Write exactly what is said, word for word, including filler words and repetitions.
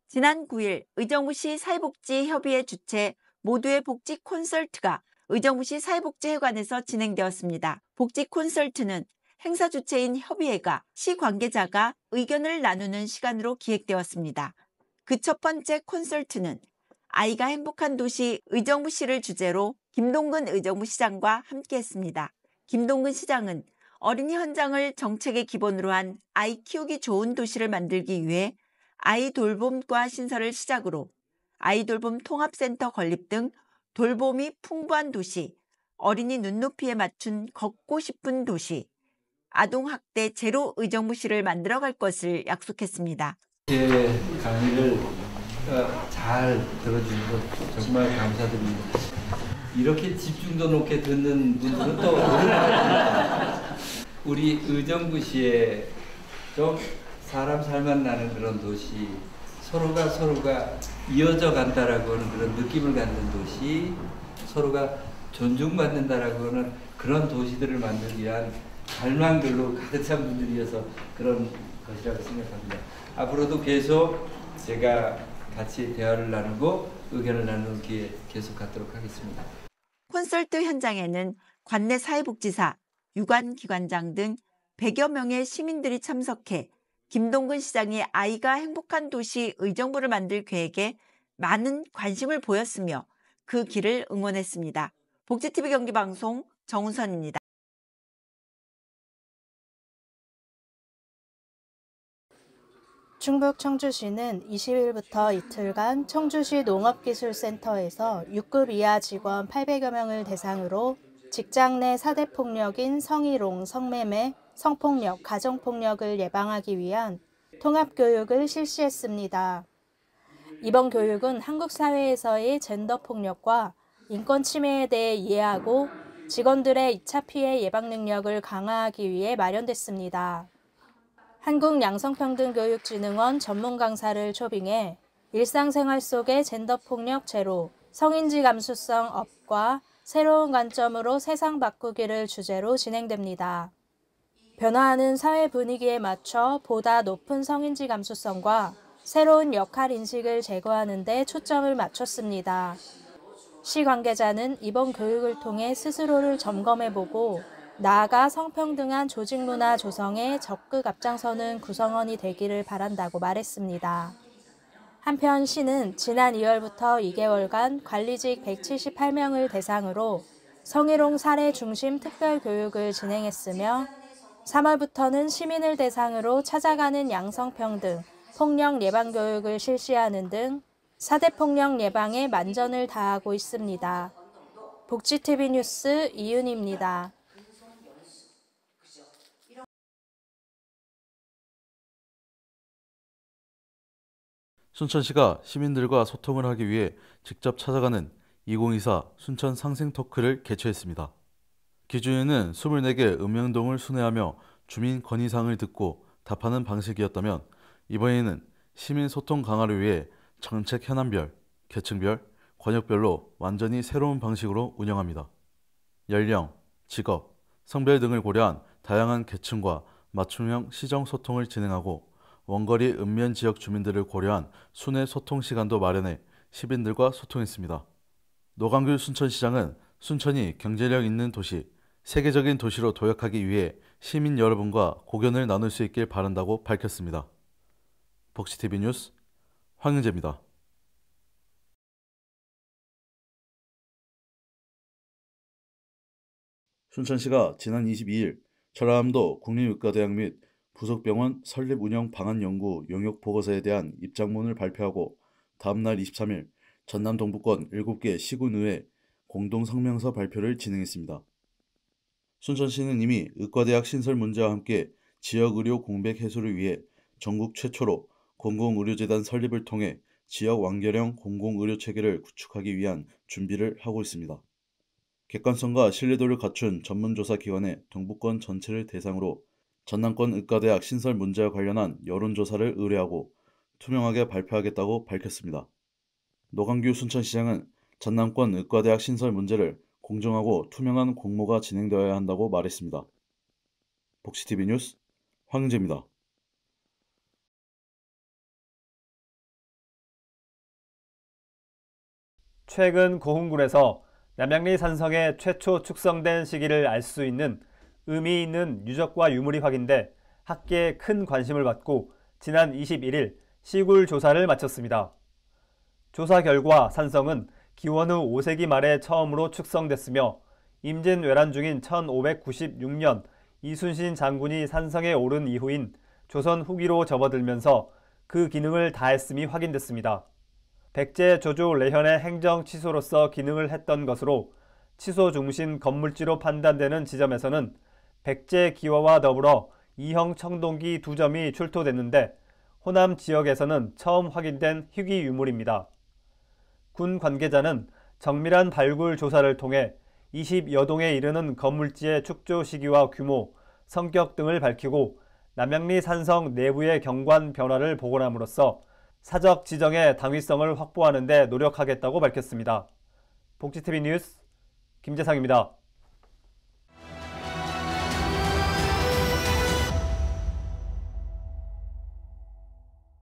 지난 구 일 의정부시 사회복지협의회 주최 모두의 복지 콘설트가 의정부시 사회복지회관에서 진행되었습니다. 복지 콘설트는 행사 주체인 협의회가 시 관계자가 의견을 나누는 시간으로 기획되었습니다. 그 첫 번째 콘설트는 아이가 행복한 도시 의정부시를 주제로 김동근 의정부시장과 함께했습니다. 김동근 시장은 어린이 현장을 정책의 기본으로 한 아이 키우기 좋은 도시를 만들기 위해 아이 돌봄과 신설을 시작으로 아이 돌봄 통합센터 건립 등 돌봄이 풍부한 도시, 어린이 눈높이에 맞춘 걷고 싶은 도시, 아동학대 제로 의정부시를 만들어갈 것을 약속했습니다. 제 강의를 잘 들어주셔서 정말 감사드립니다. 이렇게 집중도 높게 듣는 분들은 또 우리 의정부시에 좀 사람 살만 나는 그런 도시, 서로가 서로가 이어져 간다라고 하는 그런 느낌을 갖는 도시, 서로가 존중받는다라고 하는 그런 도시들을 만들기 위한 갈망들로 가득 찬 분들이어서 그런 것이라고 생각합니다. 앞으로도 계속 제가 같이 대화를 나누고 의견을 나누는 기회 계속 갖도록 하겠습니다. 콘설트 현장에는 관내 사회복지사, 유관기관장 등 백여 명의 시민들이 참석해 김동근 시장이 아이가 행복한 도시 의정부를 만들 계획에 많은 관심을 보였으며 그 길을 응원했습니다. 복지티비 경기방송 정은선입니다. 충북 청주시는 이십 일부터 이틀간 청주시 농업기술센터에서 육 급 이하 직원 팔백여 명을 대상으로 직장 내 사 대 폭력인 성희롱, 성매매, 성폭력, 가정폭력을 예방하기 위한 통합교육을 실시했습니다. 이번 교육은 한국 사회에서의 젠더 폭력과 인권 침해에 대해 이해하고 직원들의 이 차 피해 예방 능력을 강화하기 위해 마련됐습니다. 한국양성평등교육진흥원 전문 강사를 초빙해 일상생활 속의 젠더폭력 제로, 성인지 감수성 업과 새로운 관점으로 세상 바꾸기를 주제로 진행됩니다. 변화하는 사회 분위기에 맞춰 보다 높은 성인지 감수성과 새로운 역할 인식을 제고하는 데 초점을 맞췄습니다. 시 관계자는 이번 교육을 통해 스스로를 점검해보고 나아가 성평등한 조직문화 조성에 적극 앞장서는 구성원이 되기를 바란다고 말했습니다. 한편 시는 지난 이월부터 이 개월간 관리직 백칠십팔 명을 대상으로 성희롱 사례 중심 특별교육을 진행했으며 삼월부터는 시민을 대상으로 찾아가는 양성평등, 폭력 예방 교육을 실시하는 등 사 대 폭력 예방에 만전을 다하고 있습니다. 복지티비 뉴스 이윤입니다. 순천시가 시민들과 소통을 하기 위해 직접 찾아가는 이천이십사 순천 상생 토크를 개최했습니다. 기존에는 이십사 개 읍명동을 순회하며 주민 건의사항을 듣고 답하는 방식이었다면 이번에는 시민 소통 강화를 위해 정책 현안별, 계층별, 권역별로 완전히 새로운 방식으로 운영합니다. 연령, 직업, 성별 등을 고려한 다양한 계층과 맞춤형 시정 소통을 진행하고 원거리 읍면 지역 주민들을 고려한 순회 소통 시간도 마련해 시민들과 소통했습니다. 노광규 순천시장은 순천이 경제력 있는 도시, 세계적인 도시로 도약하기 위해 시민 여러분과 고견을 나눌 수 있길 바란다고 밝혔습니다. 복지티비 뉴스 황윤재입니다. 순천시가 지난 이십이 일 전라남도 국립의과대학 및 부속병원 설립 운영 방안 연구 용역 보고서에 대한 입장문을 발표하고 다음날 이십삼 일 전남 동부권 일곱 개 시군의회 공동 성명서 발표를 진행했습니다. 순천시는 이미 의과대학 신설 문제와 함께 지역의료 공백 해소를 위해 전국 최초로 공공의료재단 설립을 통해 지역 완결형 공공의료체계를 구축하기 위한 준비를 하고 있습니다. 객관성과 신뢰도를 갖춘 전문조사기관의 동부권 전체를 대상으로 전남권 의과대학 신설 문제와 관련한 여론조사를 의뢰하고 투명하게 발표하겠다고 밝혔습니다. 노광규 순천시장은 전남권 의과대학 신설 문제를 공정하고 투명한 공모가 진행되어야 한다고 말했습니다. 복지티비 뉴스 황윤재입니다. 최근 고흥군에서 남양리 산성에 최초 축성된 시기를 알 수 있는 의미 있는 유적과 유물이 확인돼 학계에 큰 관심을 받고 지난 이십일 일 시굴 조사를 마쳤습니다. 조사 결과 산성은 기원 후 오 세기 말에 처음으로 축성됐으며 임진왜란 중인 천오백구십육 년 이순신 장군이 산성에 오른 이후인 조선 후기로 접어들면서 그 기능을 다했음이 확인됐습니다. 백제 조조 레현의 행정 취소로서 기능을 했던 것으로 취소 중심 건물지로 판단되는 지점에서는 백제 기와와 더불어 이형 청동기 두 점이 출토됐는데 호남 지역에서는 처음 확인된 희귀 유물입니다. 군 관계자는 정밀한 발굴 조사를 통해 이십여 동에 이르는 건물지의 축조 시기와 규모, 성격 등을 밝히고 남양리 산성 내부의 경관 변화를 복원함으로써 사적 지정의 당위성을 확보하는 데 노력하겠다고 밝혔습니다. 복지티비 뉴스 김재상입니다.